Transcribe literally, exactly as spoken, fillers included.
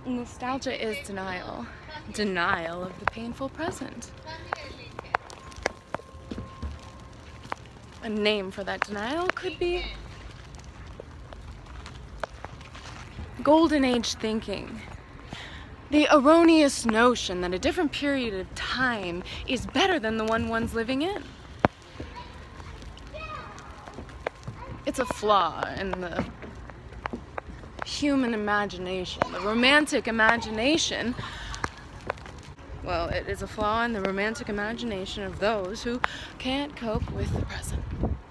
Nostalgia is denial. Denial of the painful present. A name for that denial could be Golden Age thinking. The erroneous notion that a different period of time is better than the one one's living in. It's a flaw in the human imagination, the romantic imagination. Well, it is a flaw in the romantic imagination of those who can't cope with the present.